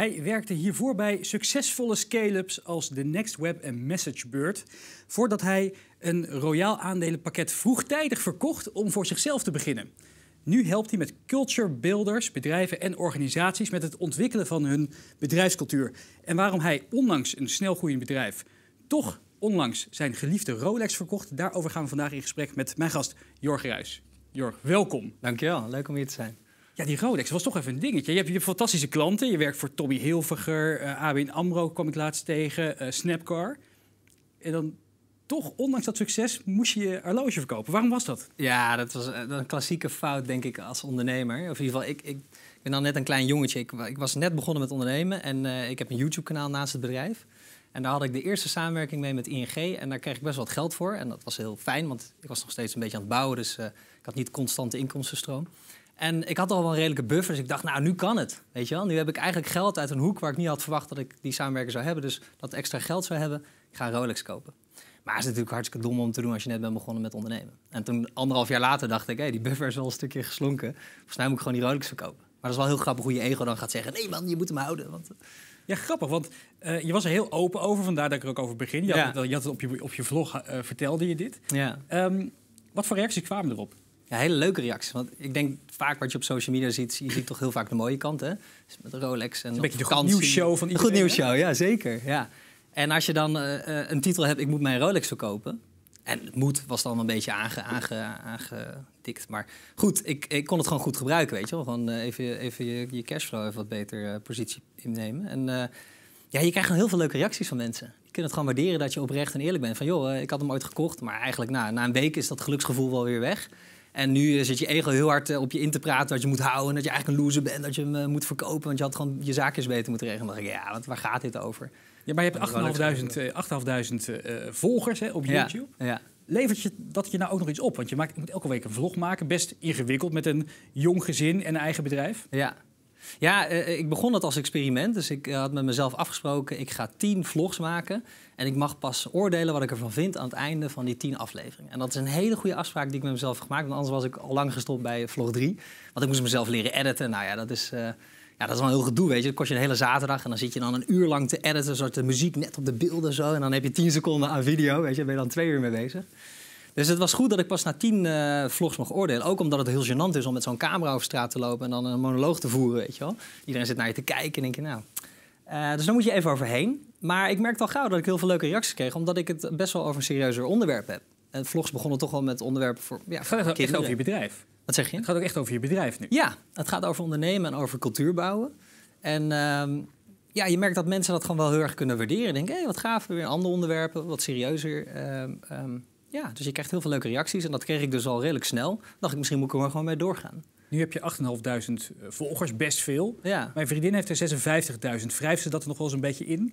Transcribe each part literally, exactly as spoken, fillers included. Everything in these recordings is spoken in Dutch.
Hij werkte hiervoor bij succesvolle scale-ups als The Next Web en MessageBird, voordat hij een royaal aandelenpakket vroegtijdig verkocht om voor zichzelf te beginnen. Nu helpt hij met culture builders, bedrijven en organisaties met het ontwikkelen van hun bedrijfscultuur. En waarom hij ondanks een snelgroeiend bedrijf toch onlangs zijn geliefde Rolex verkocht, daarover gaan we vandaag in gesprek met mijn gast Jorg Ruijs. Jorg, welkom. Dankjewel, leuk om hier te zijn. Ja, die Rolex was toch even een dingetje. Je hebt, je hebt fantastische klanten. Je werkt voor Tommy Hilfiger, uh, A B N AMRO kwam ik laatst tegen, uh, Snapcar. En dan toch, ondanks dat succes, moest je je horloge verkopen. Waarom was dat? Ja, dat was een klassieke fout, denk ik, als ondernemer. Of in ieder geval, ik, ik, ik ben dan net een klein jongetje. Ik, ik was net begonnen met ondernemen en uh, ik heb een YouTube-kanaal naast het bedrijf. En daar had ik de eerste samenwerking mee met I N G. En daar kreeg ik best wel wat geld voor. En dat was heel fijn, want ik was nog steeds een beetje aan het bouwen. Dus uh, ik had niet constante inkomstenstroom. En ik had al wel een redelijke buffer, dus ik dacht, nou, nu kan het. Weet je wel? Nu heb ik eigenlijk geld uit een hoek waar ik niet had verwacht dat ik die samenwerking zou hebben. Dus dat extra geld zou hebben, ik ga een Rolex kopen. Maar het is natuurlijk hartstikke dom om te doen als je net bent begonnen met ondernemen. En toen, anderhalf jaar later, dacht ik, hé, hey, die buffer is wel een stukje geslonken. Volgens mij moet ik gewoon die Rolex verkopen. Maar dat is wel heel grappig hoe je ego dan gaat zeggen, nee man, je moet hem houden. Want... Ja, grappig, want uh, je was er heel open over, vandaar dat ik er ook over begin. Je had, Ja. je had het op je, op je vlog, uh, vertelde je dit. Ja. Um, wat voor reacties kwamen erop? Ja, hele leuke reacties. Want ik denk vaak wat je op social media ziet, je ziet toch heel vaak de mooie kant, hè? Dus met de Rolex en een beetje de goed nieuwsshow van iedereen. Goed nieuwsshow, ja, zeker. Ja. En als je dan uh, een titel hebt, ik moet mijn Rolex verkopen. En het moet was dan een beetje aange, aange, aangedikt. Maar goed, ik, ik kon het gewoon goed gebruiken, weet je wel. Gewoon uh, even, even je, je cashflow even wat beter uh, positie innemen. En uh, ja, je krijgt gewoon heel veel leuke reacties van mensen. Je kunt het gewoon waarderen dat je oprecht en eerlijk bent. Van joh, uh, ik had hem ooit gekocht, maar eigenlijk na, na een week is dat geluksgevoel wel weer weg. En nu zit je ego heel hard op je in te praten dat je moet houden. Dat je eigenlijk een loser bent, dat je hem uh, moet verkopen. Want je had gewoon je zaakjes beter moeten regelen. Dan dacht ik, ja, wat, waar gaat dit over? Ja, maar je hebt achtduizend uh, volgers hè, op YouTube. Ja, ja. Levert je dat je nou ook nog iets op? Want je, maakt, je moet elke week een vlog maken. Best ingewikkeld met een jong gezin en een eigen bedrijf. Ja. Ja, uh, ik begon het als experiment. Dus ik uh, had met mezelf afgesproken, ik ga tien vlogs maken. En ik mag pas oordelen wat ik ervan vind aan het einde van die tien afleveringen. En dat is een hele goede afspraak die ik met mezelf heb gemaakt. Want anders was ik al lang gestopt bij vlog drie. Want ik moest mezelf leren editen. Nou ja, dat is, uh, ja, dat is wel een heel gedoe, weet je. Dat kost je een hele zaterdag. En dan zit je dan een uur lang te editen, zodat de muziek net op de beelden zo. En dan heb je tien seconden aan video, weet je. Daar ben je dan twee uur mee bezig. Dus het was goed dat ik pas na tien uh, vlogs mocht oordelen. Ook omdat het heel gênant is om met zo'n camera over straat te lopen en dan een monoloog te voeren, weet je wel. Iedereen zit naar je te kijken en denk je, nou... Uh, dus daar moet je even overheen. Maar ik merkte al gauw dat ik heel veel leuke reacties kreeg, omdat ik het best wel over een serieuzer onderwerp heb. En vlogs begonnen toch wel met onderwerpen voor... Ja, het gaat echt over je bedrijf. Wat zeg je? Het gaat ook echt over je bedrijf nu. Ja, het gaat over ondernemen en over cultuur bouwen. En uh, ja, je merkt dat mensen dat gewoon wel heel erg kunnen waarderen. Denken, hé, hey, wat gaaf, weer andere onderwerpen, wat serieuzer... Uh, um, Ja, dus je krijgt heel veel leuke reacties. En dat kreeg ik dus al redelijk snel. Dan dacht ik, misschien moet ik er gewoon mee doorgaan. Nu heb je achtduizend vijfhonderd volgers, best veel. Ja. Mijn vriendin heeft er zesenvijftigduizend. Wrijft ze dat er nog wel eens een beetje in?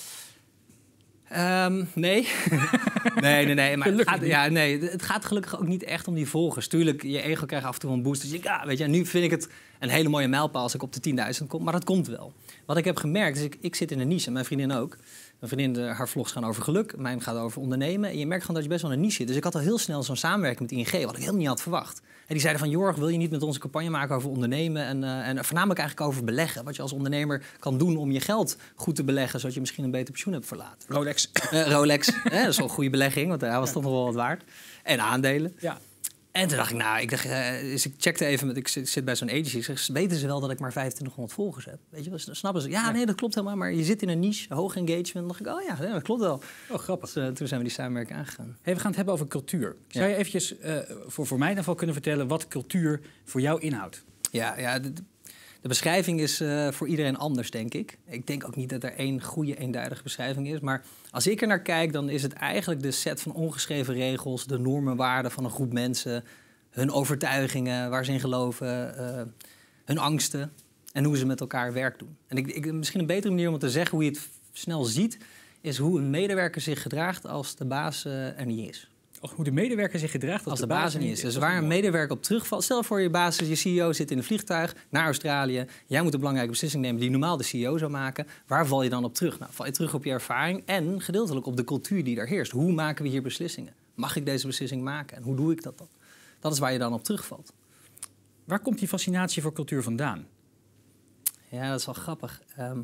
Um, nee. nee, nee, nee. Maar het gaat, ja, nee. Het gaat gelukkig ook niet echt om die volgers. Tuurlijk, je ego krijgt af en toe een boost. Dus je, ja, weet je, nu vind ik het een hele mooie mijlpaal als ik op de tienduizend kom. Maar dat komt wel. Wat ik heb gemerkt, is ik, ik zit in een niche. En mijn vriendin ook. Mijn vriendin, haar vlogs gaan over geluk. Mijn gaat over ondernemen. En je merkt gewoon dat je best wel in een niche zit. Dus ik had al heel snel zo'n samenwerking met I N G, wat ik helemaal niet had verwacht. En die zeiden van, Jorg, wil je niet met onze campagne maken over ondernemen? En, uh, en voornamelijk eigenlijk over beleggen. Wat je als ondernemer kan doen om je geld goed te beleggen, zodat je misschien een beter pensioen hebt voor later. Rolex. Uh, Rolex, hè, dat is wel een goede belegging, want hij was ja. toch nog wel wat waard. En aandelen. Ja. En toen dacht ik, nou, ik, dacht, uh, dus ik checkte even, met, ik zit, zit bij zo'n agency. Ik zeg, weten ze wel dat ik maar vijfentwintighonderd volgers heb? Weet je, snappen ze? Ja, ja, nee, dat klopt helemaal. Maar je zit in een niche, hoog engagement. Dan dacht ik, oh ja, ja dat klopt wel. Oh, grappig. Dus, uh, toen zijn we die samenwerking aangegaan. Hey, we gaan het hebben over cultuur. Zou ja. je eventjes uh, voor, voor mij in ieder geval kunnen vertellen wat cultuur voor jou inhoudt? Ja, ja de, de beschrijving is uh, voor iedereen anders, denk ik. Ik denk ook niet dat er één goede, eenduidige beschrijving is. Maar als ik er naar kijk, dan is het eigenlijk de set van ongeschreven regels, de normen, waarden van een groep mensen, hun overtuigingen, waar ze in geloven, uh, hun angsten en hoe ze met elkaar werk doen. En ik, ik, misschien een betere manier om het te zeggen, hoe je het snel ziet, is hoe een medewerker zich gedraagt als de baas uh, er niet is. Of hoe de medewerker zich gedraagt als, als de, de baas, baas er niet is. Dus is waar een medewerker op terugvalt. Stel voor je baas, je C E O zit in een vliegtuig naar Australië. Jij moet een belangrijke beslissing nemen die normaal de C E O zou maken. Waar val je dan op terug? Nou, val je terug op je ervaring en gedeeltelijk op de cultuur die daar heerst. Hoe maken we hier beslissingen? Mag ik deze beslissing maken? En hoe doe ik dat dan? Dat is waar je dan op terugvalt. Waar komt die fascinatie voor cultuur vandaan? Ja, dat is wel grappig. Um,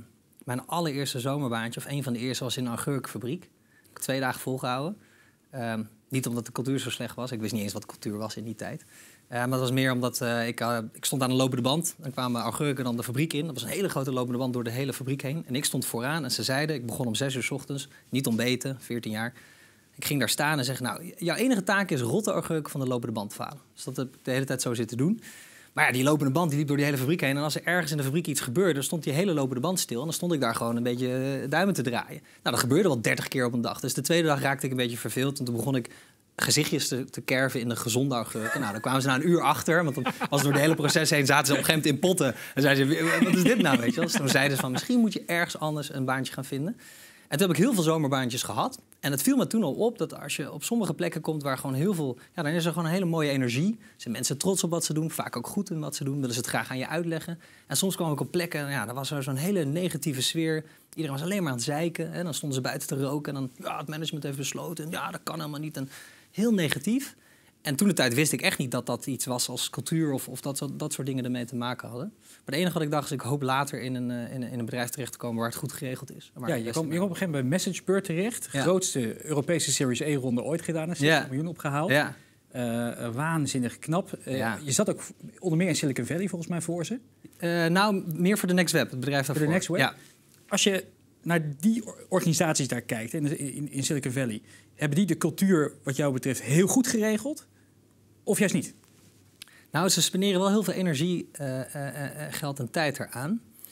Mijn allereerste zomerbaantje, of een van de eerste, was in een augurkenfabriek. Ik heb twee dagen volgehouden. Um, niet omdat de cultuur zo slecht was. Ik wist niet eens wat de cultuur was in die tijd. Uh, maar het was meer omdat uh, ik, uh, ik stond aan een lopende band. Dan kwamen augurken dan de fabriek in. Dat was een hele grote lopende band door de hele fabriek heen. En ik stond vooraan en ze zeiden, ik begon om zes uur 's ochtends, niet ontbeten, veertien jaar. Ik ging daar staan en zeg, nou, jouw enige taak is rotte augurken van de lopende band te halen. Dus dat heb ik de hele tijd zo zitten doen. Maar ja, die lopende band die liep door die hele fabriek heen. En als er ergens in de fabriek iets gebeurde, dan stond die hele lopende band stil. En dan stond ik daar gewoon een beetje duimen te draaien. Nou, dat gebeurde wel dertig keer op een dag. Dus de tweede dag raakte ik een beetje verveeld. En toen begon ik gezichtjes te, te kerven in de gezonde augurken. Nou, dan kwamen ze na een uur achter. Want dan was door het hele proces heen, zaten ze op een gegeven moment in potten. En zeiden ze, wat is dit nou, weet je wel? Dus toen zeiden ze van, misschien moet je ergens anders een baantje gaan vinden. En toen heb ik heel veel zomerbaantjes gehad. En het viel me toen al op dat als je op sommige plekken komt waar gewoon heel veel... Ja, dan is er gewoon een hele mooie energie. Zijn mensen trots op wat ze doen, vaak ook goed in wat ze doen. Willen ze het graag aan je uitleggen. En soms kwam ik op plekken, ja, daar was er zo'n hele negatieve sfeer. Iedereen was alleen maar aan het zeiken. En dan stonden ze buiten te roken. En dan, ja, het management heeft besloten. En ja, dat kan helemaal niet. En heel negatief. En toen de tijd wist ik echt niet dat dat iets was als cultuur... of, of dat, dat soort dingen ermee te maken hadden. Maar het enige wat ik dacht is, ik hoop later in een, in een, in een bedrijf terecht te komen... waar het goed geregeld is. Ja, je komt op een gegeven moment bij MessageBird terecht. Ja. Grootste Europese Series E-ronde ooit gedaan. zes ja. miljoen opgehaald. Ja. Uh, waanzinnig knap. Uh, ja. Je zat ook onder meer in Silicon Valley volgens mij voor ze. Uh, nou, meer voor de Next Web, het bedrijf daarvoor. Voor de Next Web? Ja. Als je naar die organisaties daar kijkt, in, in, in Silicon Valley... hebben die de cultuur wat jou betreft heel goed geregeld? Of juist niet? Nou, ze spenderen wel heel veel energie, uh, uh, uh, geld en tijd eraan.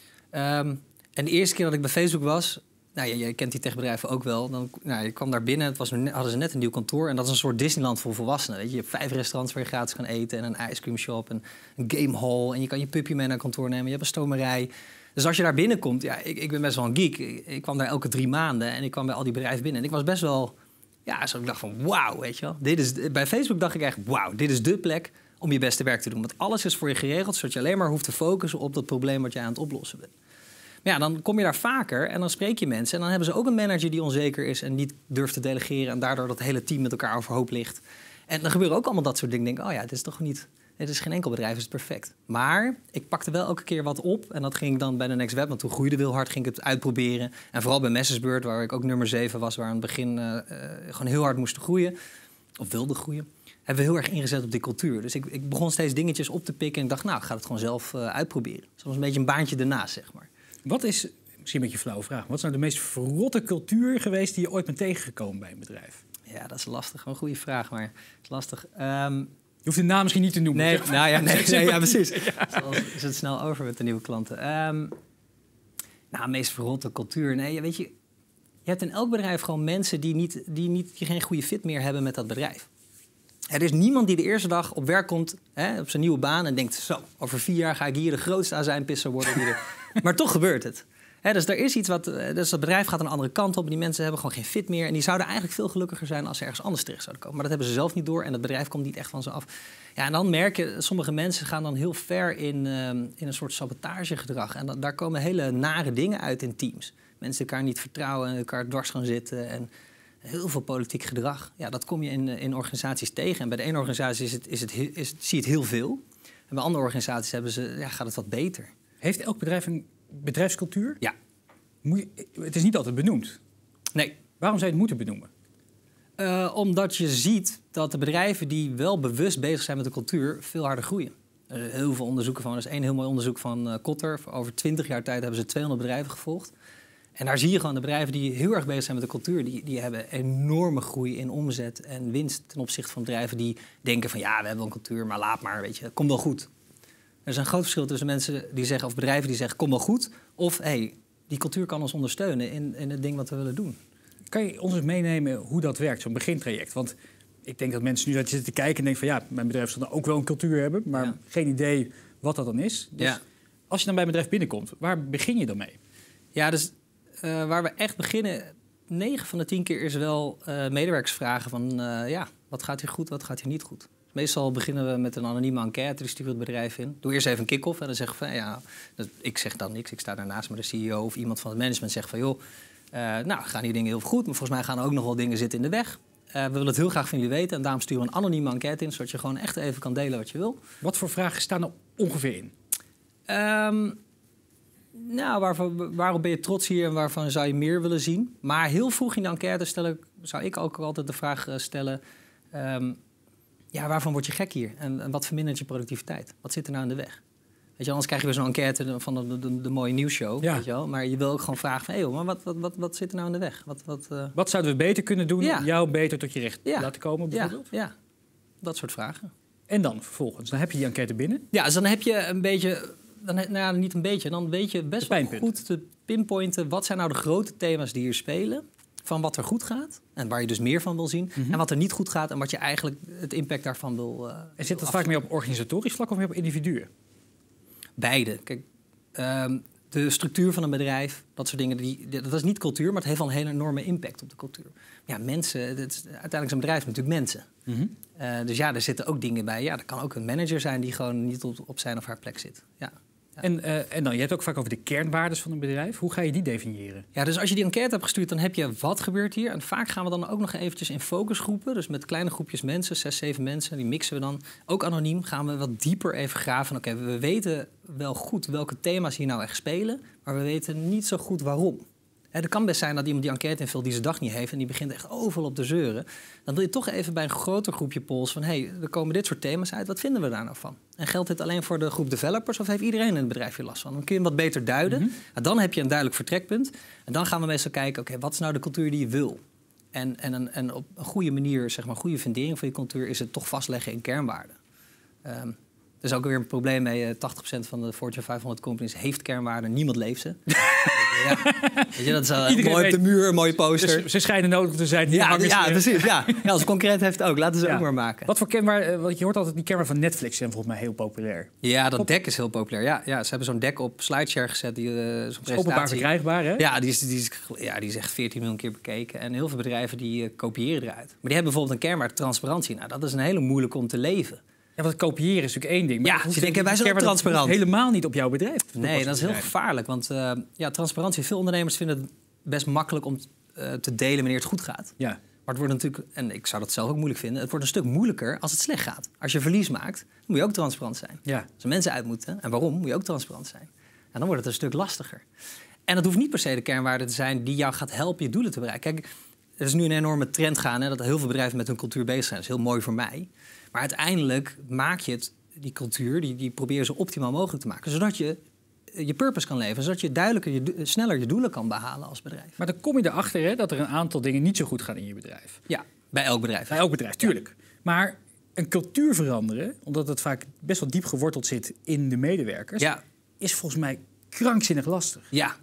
Um, en de eerste keer dat ik bij Facebook was... Nou, je, je kent die techbedrijven ook wel. Dan, nou, je kwam daar binnen, het was, hadden ze net een nieuw kantoor... en dat is een soort Disneyland voor volwassenen. Weet je? Je hebt vijf restaurants waar je gratis kan eten... en een ice cream shop, en een game hall... en je kan je puppy mee naar kantoor nemen, je hebt een stomerij... Dus als je daar binnenkomt, ja, ik, ik ben best wel een geek. Ik, ik kwam daar elke drie maanden en ik kwam bij al die bedrijven binnen. En ik was best wel... Ja, zo ik dacht van wauw, weet je wel. Dit is, bij Facebook dacht ik echt, wauw, dit is dé plek om je beste werk te doen. Want alles is voor je geregeld, zodat je alleen maar hoeft te focussen op dat probleem wat je aan het oplossen bent. Maar ja, dan kom je daar vaker en dan spreek je mensen. En dan hebben ze ook een manager die onzeker is en niet durft te delegeren. En daardoor dat hele team met elkaar overhoop ligt. En dan gebeuren ook allemaal dat soort dingen. Ik denk, oh ja, dit is toch niet... Het is geen enkel bedrijf, is het perfect. Maar ik pakte wel elke keer wat op. En dat ging ik dan bij de Next Web, want toen groeide heel hard, ging ik het uitproberen. En vooral bij MessageBird, waar ik ook nummer zeven was... waar aan het begin uh, uh, gewoon heel hard moesten groeien, of wilde groeien... hebben we heel erg ingezet op die cultuur. Dus ik, ik begon steeds dingetjes op te pikken en ik dacht... nou, ik ga het gewoon zelf uh, uitproberen. Dus dat was een beetje een baantje ernaast, zeg maar. Wat is, misschien een beetje een flauwe vraag... wat is nou de meest verrotte cultuur geweest die je ooit bent tegengekomen bij een bedrijf? Ja, dat is lastig. Een goede vraag, maar het is lastig. Um, Je hoeft de naam misschien niet te noemen. Nee, nou ja, nee, nee, ja precies. Ja. Zoals is het snel over met de nieuwe klanten. Um, nou, meest verrotte cultuur. Nee, weet je, je hebt in elk bedrijf gewoon mensen die, niet, die, niet, die geen goede fit meer hebben met dat bedrijf. Er is niemand die de eerste dag op werk komt, hè, op zijn nieuwe baan... en denkt, zo, over vier jaar ga ik hier de grootste azijnpisser worden. Die er... Maar toch gebeurt het. He, dus er is iets wat. Dus dat bedrijf gaat een andere kant op. Die mensen hebben gewoon geen fit meer. En die zouden eigenlijk veel gelukkiger zijn als ze ergens anders terecht zouden komen. Maar dat hebben ze zelf niet door. En het bedrijf komt niet echt van ze af. Ja, en dan merk je, sommige mensen gaan dan heel ver in, um, in een soort sabotagegedrag. En dan, daar komen hele nare dingen uit in teams. Mensen elkaar niet vertrouwen en elkaar dwars gaan zitten. En heel veel politiek gedrag. Ja, dat kom je in, in organisaties tegen. En bij de ene organisatie is het, is het, is het, zie je het heel veel. En bij andere organisaties hebben ze, ja, gaat het wat beter. Heeft elk bedrijf een bedrijfscultuur? Ja. Moet je, het is niet altijd benoemd. Nee. Waarom zou je het moeten benoemen? Uh, omdat je ziet dat de bedrijven die wel bewust bezig zijn met de cultuur veel harder groeien. Er zijn heel veel onderzoeken van. Er is één heel mooi onderzoek van uh, Kotter. Voor over twintig jaar tijd hebben ze tweehonderd bedrijven gevolgd. En daar zie je gewoon de bedrijven die heel erg bezig zijn met de cultuur... die, die hebben enorme groei in omzet en winst ten opzichte van bedrijven die denken van... ja, we hebben wel een cultuur, maar laat maar, weet je, komt wel goed. Er is een groot verschil tussen mensen die zeggen, of bedrijven die zeggen, kom wel goed... of, hé, hey, die cultuur kan ons ondersteunen in, in het ding wat we willen doen. Kan je ons eens meenemen hoe dat werkt, zo'n begintraject? Want ik denk dat mensen nu dat zitten te kijken en denken van... ja, mijn bedrijf zal dan ook wel een cultuur hebben... maar ja. geen idee wat dat dan is. Dus ja. als je dan bij een bedrijf binnenkomt, waar begin je dan mee? Ja, dus uh, waar we echt beginnen... negen van de tien keer is wel uh, medewerkers vragen van... Uh, ja, wat gaat hier goed, wat gaat hier niet goed? Meestal beginnen we met een anonieme enquête, die sturen het bedrijf in. Doe eerst even een kick-off en dan zeggen we van... ja, dat, ik zeg dan niks, ik sta daarnaast, maar de C E O of iemand van het management zegt van... joh, uh, nou, gaan die dingen heel goed, maar volgens mij gaan er ook nog wel dingen zitten in de weg. Uh, we willen het heel graag van jullie weten en daarom sturen we een anonieme enquête in... zodat je gewoon echt even kan delen wat je wil. Wat voor vragen staan er ongeveer in? Um, Nou, waarvan, waarop ben je trots hier en waarvan zou je meer willen zien? Maar heel vroeg in de enquête stellen, zou ik ook altijd de vraag stellen... Um, ja, waarvan word je gek hier? En, en wat vermindert je productiviteit? Wat zit er nou in de weg? Weet je, anders krijg je weer zo'n enquête van de, de, de, de mooie nieuwsshow. Ja. Weet je wel? Maar je wil ook gewoon vragen van... Hey, joh, maar wat, wat, wat, wat zit er nou in de weg? Wat, wat, uh... wat zouden we beter kunnen doen ja. om jou beter tot je recht ja. laten komen, bijvoorbeeld? Ja, ja, dat soort vragen. En dan vervolgens, dan heb je die enquête binnen? Ja, dus dan heb je een beetje... Dan, nou ja, niet een beetje, dan weet je best wel goed te pinpointen... wat zijn nou de grote thema's die hier spelen... van wat er goed gaat en waar je dus meer van wil zien... Mm-hmm. en wat er niet goed gaat en wat je eigenlijk het impact daarvan wil... Uh, en zit dat vaak meer op organisatorisch vlak of meer op individuen? Beide. Kijk, um, de structuur van een bedrijf, dat soort dingen... Die, dat is niet cultuur, maar het heeft wel een hele enorme impact op de cultuur. Ja, mensen, het is, uiteindelijk is een bedrijf natuurlijk mensen. Mm-hmm. Uh, dus ja, er zitten ook dingen bij. Ja, er kan ook een manager zijn die gewoon niet op, op zijn of haar plek zit. Ja. Ja. En, uh, en dan, je hebt ook vaak over de kernwaarden van een bedrijf. Hoe ga je die definiëren? Ja, dus als je die enquête hebt gestuurd, dan heb je wat gebeurt hier. En vaak gaan we dan ook nog eventjes in focusgroepen. Dus met kleine groepjes mensen, zes, zeven mensen. Die mixen we dan. Ook anoniem gaan we wat dieper even graven. Oké, okay, we weten wel goed welke thema's hier nou echt spelen. Maar we weten niet zo goed waarom. Het kan best zijn dat iemand die enquête invult die zijn dag niet heeft... en die begint echt overal op te zeuren. Dan wil je toch even bij een groter groepje polls van... hé, hey, er komen dit soort thema's uit, wat vinden we daar nou van? En geldt dit alleen voor de groep developers of heeft iedereen in het bedrijf hier last van? Dan kun je hem wat beter duiden. Mm-hmm. En dan heb je een duidelijk vertrekpunt. En dan gaan we meestal kijken, oké, okay, wat is nou de cultuur die je wil? En, en, en, en op een goede manier, zeg maar, goede fundering van je cultuur... is het toch vastleggen in kernwaarden. Um, Er is ook weer een probleem mee. tachtig procent van de Fortune vijfhonderd companies heeft kernwaarden. Niemand leeft ze. Ja. Weet je, dat is uh, mooi weet, op de muur, een mooie poster. Dus ze schijnen nodig te zijn. Ja, ja, precies. Ja. Ja, als concurrent heeft het ook. Laten ze ja. ook maar maken. Wat voor kernwaarden? Want je hoort altijd die kernwaarden van Netflix zijn volgens mij heel populair. Ja, dat Op... deck is heel populair. Ja, ja, ze hebben zo'n deck op SlideShare gezet. Die, uh, zo'n presentatie. Openbaar verkrijgbaar, hè? Ja, die is, die, is, ja, die is echt veertien miljoen keer bekeken. En heel veel bedrijven die uh, kopiëren eruit. Maar die hebben bijvoorbeeld een kernwaarde transparantie. Nou, dat is een hele moeilijke om te leven. Ja, want kopiëren is natuurlijk één ding. Maar ja, je denkt, wij zijn ook transparant. Helemaal niet op jouw bedrijf. Nee, dat is heel gevaarlijk. Want uh, ja, transparantie, veel ondernemers vinden het best makkelijk om uh, te delen wanneer het goed gaat. Ja. Maar het wordt natuurlijk, en ik zou dat zelf ook moeilijk vinden... het wordt een stuk moeilijker als het slecht gaat. Als je verlies maakt, moet je ook transparant zijn. Ja. Als er mensen uit moeten, en waarom, moet je ook transparant zijn. En dan wordt het een stuk lastiger. En dat hoeft niet per se de kernwaarde te zijn... die jou gaat helpen je doelen te bereiken. Kijk, er is nu een enorme trend gaan... Hè, dat heel veel bedrijven met hun cultuur bezig zijn. Dat is heel mooi voor mij... Maar uiteindelijk maak je het, die cultuur, die, die probeer je zo optimaal mogelijk te maken. Zodat je je purpose kan leven. Zodat je duidelijker, je, sneller je doelen kan behalen als bedrijf. Maar dan kom je erachter hè, dat er een aantal dingen niet zo goed gaan in je bedrijf. Ja, bij elk bedrijf. Bij elk bedrijf, tuurlijk. Ja. Maar een cultuur veranderen, omdat het vaak best wel diep geworteld zit in de medewerkers... Ja. is volgens mij krankzinnig lastig. Ja.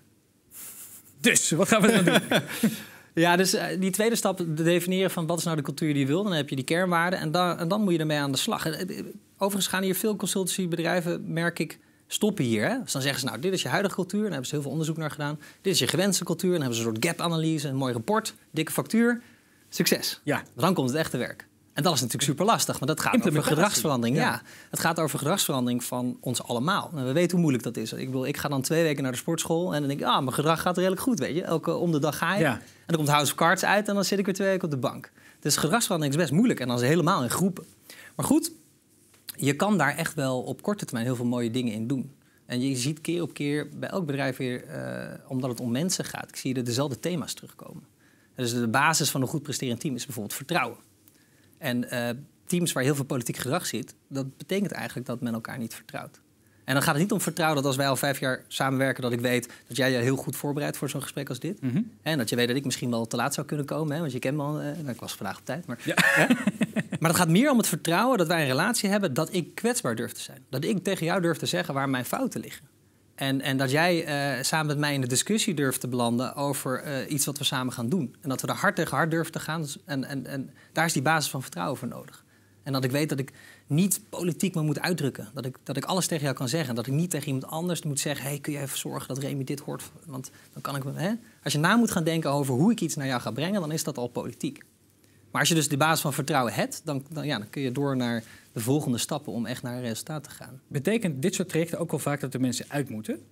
Dus, wat gaan we dan doen? Ja, dus uh, die tweede stap, de definiëren van wat is nou de cultuur die je wil. Dan heb je die kernwaarden en, da- en dan moet je ermee aan de slag. Overigens gaan hier veel consultancybedrijven, merk ik, stoppen hier. Hè? Dus dan zeggen ze, nou, dit is je huidige cultuur. En daar hebben ze heel veel onderzoek naar gedaan. Dit is je gewenste cultuur. En dan hebben ze een soort gap-analyse, een mooi rapport, dikke factuur. Succes. Ja. Dan komt het echte werk. En dat is natuurlijk super lastig, maar dat gaat over gedragsverandering. Ja. ja, het gaat over gedragsverandering van ons allemaal. En we weten hoe moeilijk dat is. Ik, bedoel, ik ga dan twee weken naar de sportschool en dan denk ik, ah, mijn gedrag gaat redelijk goed, weet je. Elke om de dag ga je. Ja. En dan komt House of Cards uit en dan zit ik weer twee weken op de bank. Dus gedragsverandering is best moeilijk en dan is het helemaal in groepen. Maar goed, je kan daar echt wel op korte termijn heel veel mooie dingen in doen. En je ziet keer op keer bij elk bedrijf weer, uh, omdat het om mensen gaat, ik zie er dezelfde thema's terugkomen. Dus de basis van een goed presterend team is bijvoorbeeld vertrouwen. En uh, teams waar heel veel politiek gedrag zit, dat betekent eigenlijk dat men elkaar niet vertrouwt. En dan gaat het niet om vertrouwen dat als wij al vijf jaar samenwerken, dat ik weet dat jij je heel goed voorbereidt voor zo'n gesprek als dit. Mm-hmm. En dat je weet dat ik misschien wel te laat zou kunnen komen, hè, want je kent me al. Uh, nou, ik was vandaag op tijd. Maar, ja. hè? Maar het gaat meer om het vertrouwen dat wij een relatie hebben, dat ik kwetsbaar durf te zijn. Dat ik tegen jou durf te zeggen waar mijn fouten liggen. En, en dat jij uh, samen met mij in de discussie durft te belanden over uh, iets wat we samen gaan doen. En dat we er hard tegen hard durven te gaan. En, en, en daar is die basis van vertrouwen voor nodig. En dat ik weet dat ik niet politiek me moet uitdrukken. Dat ik, dat ik alles tegen jou kan zeggen. Dat ik niet tegen iemand anders moet zeggen, hey, kun je even zorgen dat Remy dit hoort? Want dan kan ik... Hè? Als je na moet gaan denken over hoe ik iets naar jou ga brengen, dan is dat al politiek. Maar als je dus de basis van vertrouwen hebt, dan, dan, ja, dan kun je door naar de volgende stappen om echt naar een resultaat te gaan. Betekent dit soort trajecten ook wel vaak dat de mensen uit moeten?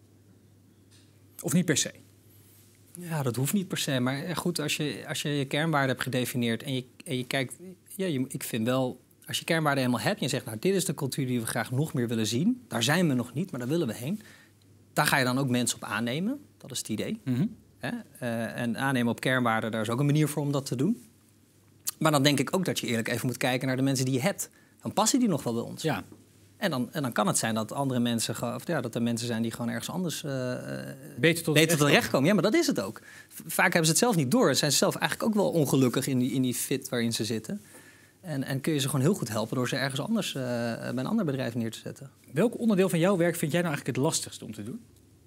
Of niet per se? Ja, dat hoeft niet per se. Maar goed, als je als je, je kernwaarden hebt gedefinieerd en je, en je kijkt... Ja, je, ik vind wel, als je kernwaarden helemaal hebt en je zegt, nou, dit is de cultuur die we graag nog meer willen zien. Daar zijn we nog niet, maar daar willen we heen. daar ga je dan ook mensen op aannemen. Dat is het idee. Mm-hmm. Hè? Uh, en aannemen op kernwaarden, daar is ook een manier voor om dat te doen. Maar dan denk ik ook dat je eerlijk even moet kijken naar de mensen die je hebt. Dan passen die nog wel bij ons. Ja. En dan, en dan kan het zijn dat andere mensen, of ja, dat er mensen zijn die gewoon ergens anders uh, beter tot beter terecht komen. Ja, maar dat is het ook. Vaak hebben ze het zelf niet door. Ze zijn zelf eigenlijk ook wel ongelukkig in die, in die fit waarin ze zitten. En, en kun je ze gewoon heel goed helpen door ze ergens anders uh, bij een ander bedrijf neer te zetten. Welk onderdeel van jouw werk vind jij nou eigenlijk het lastigste om te doen?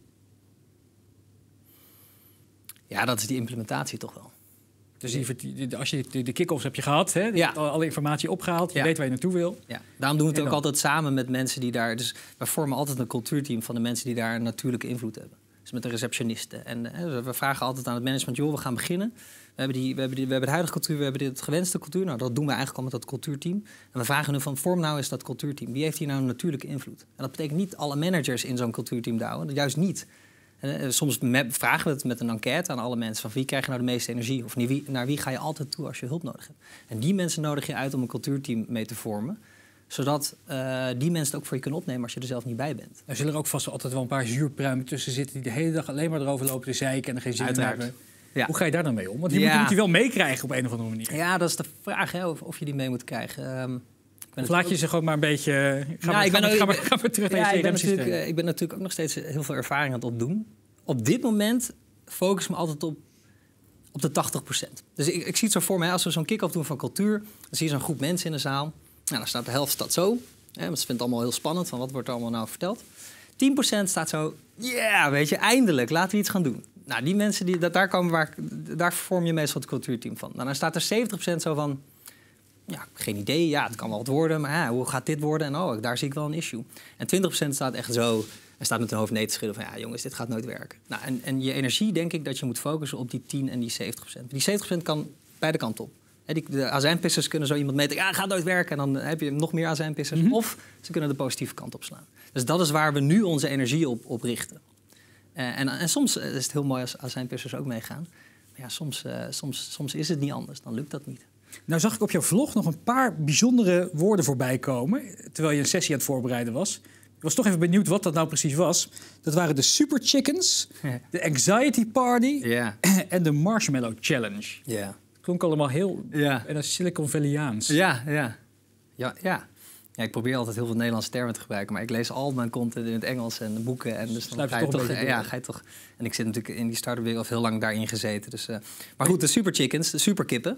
Ja, dat is die implementatie toch wel. Dus die, als je de, de kick-offs heb je gehad, hè? Je ja. hebt alle informatie opgehaald, je ja. weet waar je naartoe wil. Ja. Daarom doen we het ook altijd samen met mensen die daar... Dus we vormen altijd een cultuurteam van de mensen die daar een natuurlijke invloed hebben. Dus met de receptionisten. En hè, we vragen altijd aan het management, joh, we gaan beginnen. We hebben, die, we, hebben die, we hebben de huidige cultuur, we hebben dit gewenste cultuur. Nou, dat doen we eigenlijk al met dat cultuurteam. En we vragen nu van, vorm nou eens dat cultuurteam. Wie heeft hier nou een natuurlijke invloed? En dat betekent niet alle managers in zo'n cultuurteam douwen. Juist niet. En soms vragen we het met een enquête aan alle mensen. Van wie krijg je nou de meeste energie? Of naar wie, naar wie ga je altijd toe als je hulp nodig hebt? En die mensen nodig je uit om een cultuurteam mee te vormen. Zodat uh, die mensen het ook voor je kunnen opnemen als je er zelf niet bij bent. Er zullen er ook vast altijd wel een paar zuurpruimen tussen zitten... die de hele dag alleen maar erover lopen te zeiken en er geen zin in hebben. Ja. Hoe ga je daar dan mee om? Want die, ja. moet, die moet je wel meekrijgen op een of andere manier. Ja, dat is de vraag, hè, of, of je die mee moet krijgen. Um, Of laat je ze gewoon maar een beetje... Ga ja, maar, ik ben ga ook, maar, ga maar, ga maar terug ja, naar je ik ben, C R M-systeem. natuurlijk, ik ben natuurlijk ook nog steeds heel veel ervaring aan het opdoen. Op dit moment focus ik me altijd op, op de tachtig procent. Dus ik, ik zie het zo voor me, als we zo'n kick-off doen van cultuur... dan zie je zo'n groep mensen in de zaal. Nou, dan staat de helft staat zo. Hè, want ze vindt het allemaal heel spannend, van wat wordt er allemaal nou verteld. tien procent staat zo, ja, yeah, weet je, eindelijk, laten we iets gaan doen. Nou, die mensen, die, dat, daar, komen waar, daar vorm je meestal het cultuurteam van. Nou, dan staat er zeventig procent zo van... Ja, geen idee. Ja, het kan wel wat worden, maar ja, hoe gaat dit worden? En oh, daar zie ik wel een issue. En twintig procent staat echt zo en staat met hun hoofd nee te schudden van... ja, jongens, dit gaat nooit werken. Nou, en, en je energie, denk ik, dat je moet focussen op die tien en die zeventig procent. Die zeventig procent kan beide kanten op. He, die, de azijnpissers kunnen zo iemand meten... ja, het gaat nooit werken. En dan heb je nog meer azijnpissers. Mm-hmm. Of ze kunnen de positieve kant op slaan. Dus dat is waar we nu onze energie op, op richten. Uh, en, en soms is het heel mooi als azijnpissers ook meegaan. Maar ja, soms, uh, soms, soms is het niet anders. Dan lukt dat niet. Nou zag ik op jouw vlog nog een paar bijzondere woorden voorbij komen... terwijl je een sessie aan het voorbereiden was. Ik was toch even benieuwd wat dat nou precies was. Dat waren de Super Chickens, de Anxiety Party yeah. en de Marshmallow Challenge. Ja. Yeah. Klonk allemaal heel yeah. en Silicon Valleyans. Ja, ja. Ja, ja. Ja, ik probeer altijd heel veel Nederlandse termen te gebruiken... maar ik lees al mijn content in het Engels en boeken. En dus dan ga je, toch, ja, ga je toch... En ik zit natuurlijk in die start-up wereld heel lang daarin gezeten. Dus, uh, maar goed, de Super Chickens, de superkippen...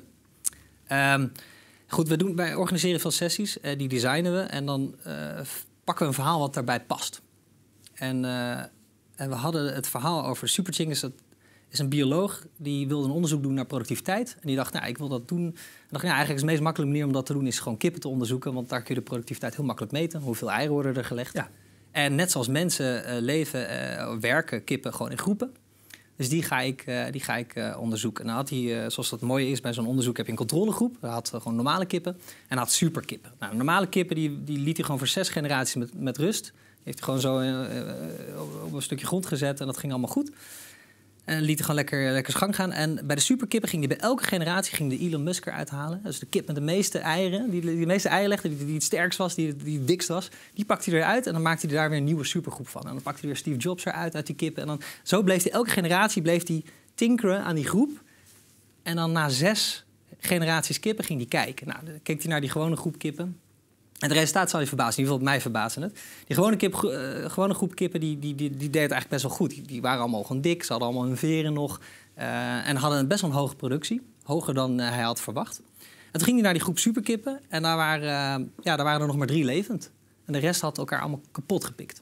Um, goed, we doen, wij organiseren veel sessies, uh, die designen we... en dan uh, pakken we een verhaal wat daarbij past. En, uh, en we hadden het verhaal over Super Chickens. Dat is een bioloog die wilde een onderzoek doen naar productiviteit. En die dacht, nou, ik wil dat doen. En dacht, ja, eigenlijk is de meest makkelijke manier om dat te doen... is gewoon kippen te onderzoeken, want daar kun je de productiviteit heel makkelijk meten. Hoeveel eieren worden er gelegd. Ja. En net zoals mensen uh, leven, uh, werken kippen gewoon in groepen... Dus die ga ik, uh, die ga ik uh, onderzoeken. Nou had hij, uh, zoals dat mooie is bij zo'n onderzoek, heb je een controlegroep. Hij had uh, gewoon normale kippen en had superkippen. Nou, normale kippen die, die liet hij gewoon voor zes generaties met, met rust. Die heeft hij gewoon zo uh, uh, op een stukje grond gezet en dat ging allemaal goed. En liet hij gewoon lekker, lekker gang gaan. En bij de superkippen ging hij bij elke generatie ging de Elon Musk eruit halen. Dus de kip met de meeste eieren, die de meeste eieren legde, die, die het sterkst was, die, die het dikst was, die pakte hij eruit en dan maakte hij daar weer een nieuwe supergroep van. En dan pakte hij weer Steve Jobs eruit uit die kippen. En dan zo bleef hij elke generatie bleef hij tinkeren aan die groep. En dan na zes generaties kippen ging hij kijken. Nou, dan keek hij naar die gewone groep kippen. En het resultaat zal je verbazen, in ieder geval mij verbazen het. Die gewone, kip, uh, gewone groep kippen die, die, die, die deed het eigenlijk best wel goed. Die, die waren allemaal gewoon dik, ze hadden allemaal hun veren nog. Uh, en hadden best wel een hoge productie. Hoger dan uh, hij had verwacht. En toen ging hij naar die groep superkippen. En daar waren, uh, ja, daar waren er nog maar drie levend. En de rest had elkaar allemaal kapot gepikt.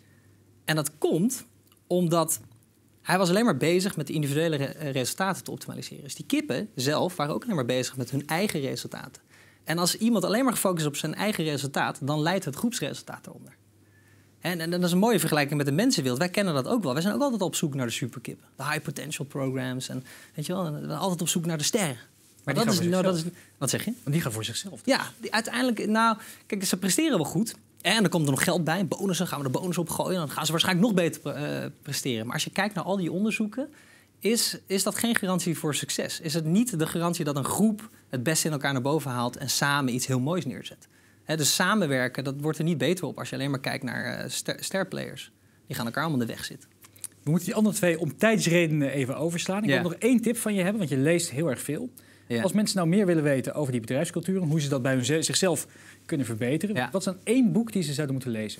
En dat komt omdat hij was alleen maar bezig met de individuele re- resultaten te optimaliseren. Dus die kippen zelf waren ook alleen maar bezig met hun eigen resultaten. En als iemand alleen maar gefocust is op zijn eigen resultaat, dan leidt het groepsresultaat eronder. En, en dat is een mooie vergelijking met de mensenwereld. Wij kennen dat ook wel. Wij zijn ook altijd op zoek naar de superkippen. De high potential programs. En weet je wel, we zijn altijd op zoek naar de sterren. Maar, maar dat is, nou, dat is... Wat zeg je? Want die gaan voor zichzelf. Ja, die, uiteindelijk... Nou, kijk, ze presteren wel goed. En er komt er nog geld bij. Bonussen, gaan we de bonus opgooien. Dan gaan ze waarschijnlijk nog beter uh, presteren. Maar als je kijkt naar al die onderzoeken, Is, is dat geen garantie voor succes? Is het niet de garantie dat een groep het beste in elkaar naar boven haalt en samen iets heel moois neerzet? He, dus samenwerken, dat wordt er niet beter op als je alleen maar kijkt naar uh, ster, sterplayers. die gaan elkaar allemaal in de weg zitten. We moeten die andere twee om tijdsredenen even overslaan. Ik Ja. wil nog één tip van je hebben, want je leest heel erg veel. Ja. Als mensen nou meer willen weten over die bedrijfscultuur en hoe ze dat bij hun zichzelf kunnen verbeteren, Ja. wat is dan één boek die ze zouden moeten lezen?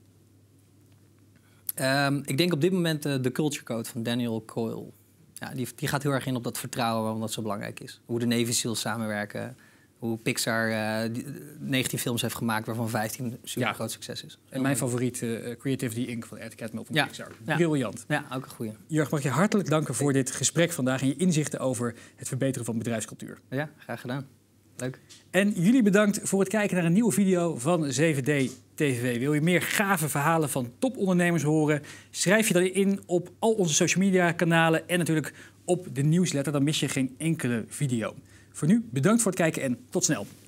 Um, ik denk op dit moment uh, de Culture Code van Daniel Coyle. Ja, die, die gaat heel erg in op dat vertrouwen waarom dat zo belangrijk is. Hoe de Navy Seals samenwerken. Hoe Pixar uh, die, negentien films heeft gemaakt waarvan vijftien super Ja. groot succes is. En mijn favoriet, uh, Creativity Incorporated van Ed Catmull van Ja. Pixar. Ja. Briljant. Ja, ook een goeie. Jurgen, mag ik je hartelijk danken voor dit gesprek vandaag en je inzichten over het verbeteren van bedrijfscultuur. Ja, graag gedaan. Leuk. En jullie bedankt voor het kijken naar een nieuwe video van zeven D T V. Wil je meer gave verhalen van topondernemers horen? Schrijf je dan in op al onze social media kanalen en natuurlijk op de nieuwsletter. Dan mis je geen enkele video. Voor nu bedankt voor het kijken en tot snel.